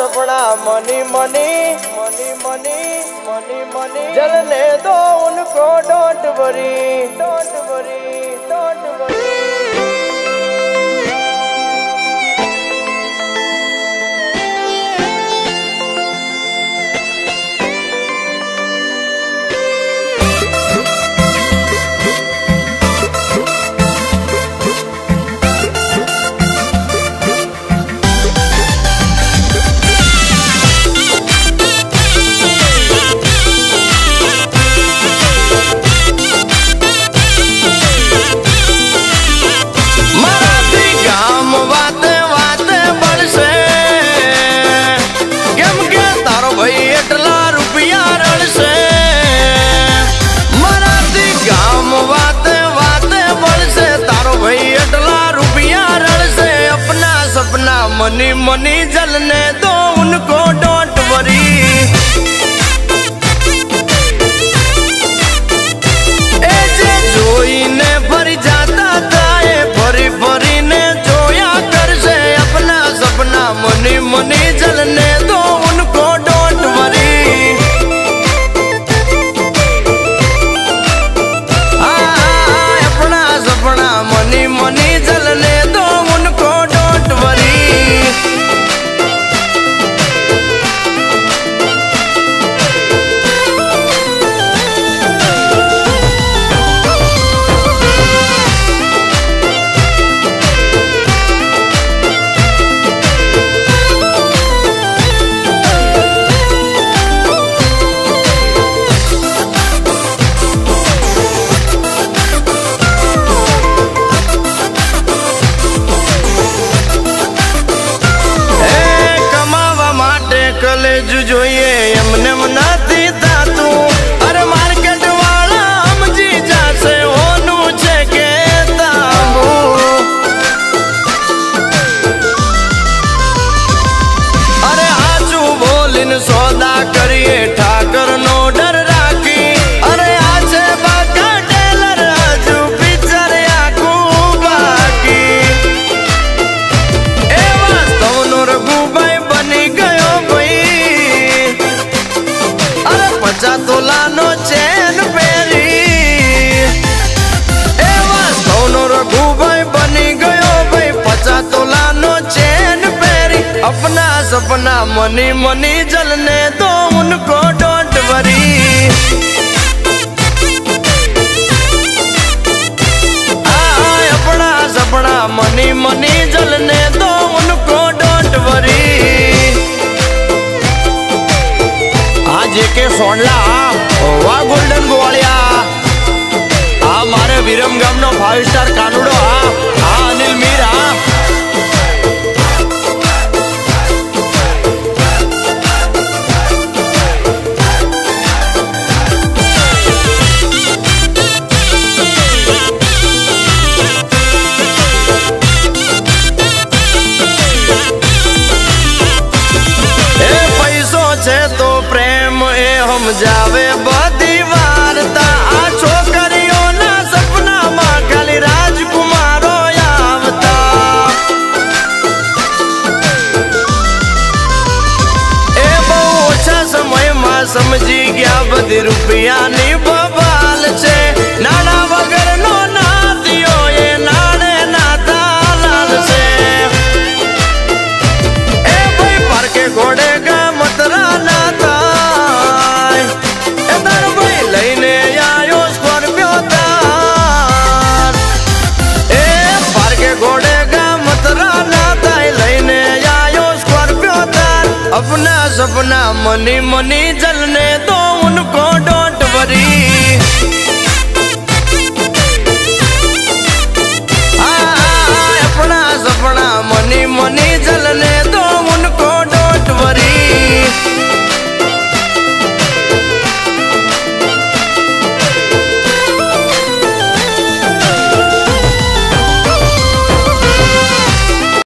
सपना money money money money money money जलने दो उनको don't worry don't worry don't worry. Money money जलने दो उनको डोंट वरी। ए जे जोई ने भरी जाता था भरी भरी ने जोया कर से अपना सपना मनी मनी जलने दो उनको डोंट वरी। अपना सपना मनी मनी जलने दो उनको डोंट वरी। જોઈએ એમને નથી થાતું અરે માર્કેટ વાળા સમજી જશે ઓનું છે કે તાંબુ। અરે હાચું બોલીને સોદા કરીએ ઠાકર નો ડર રાખી। અરે આ છે બાકા ટેલર હજુ પિક્ચર આખું બાકી। એ વાસ્તવનો રઘુભાઈ બની ગયો ભાઈ। 50 તોલાનો ચેન પહેરી એવા સૌનો રઘુભાઈ બની ગયો ભાઈ। 50 તોલાનો ચેન પહેરી अपना सपना मनी मनी जलने दो उनको डोंट वरी। अपना सपना मनी मनी जलने दो उनको डोंट वरी। आज के सोनला वा गोल्डन गोवालिया आ मारे विरम गाम नो 5 स्टार कानुडो आ अनिल मीर आ हम जावे बदी वार्ता आ छोकरियों ना सपना मां खाली राजकुमारो आवता। ए बहु ओछा समय में समझी गया बदी रुपया नी बबाल छे। नाना वगर नो ना दियो ये नाणे ना तालाल छे। ए भाई पर के घोड़े का मतरा ना अपना सपना मनी मनी जलने दो उनको डोंट वरी।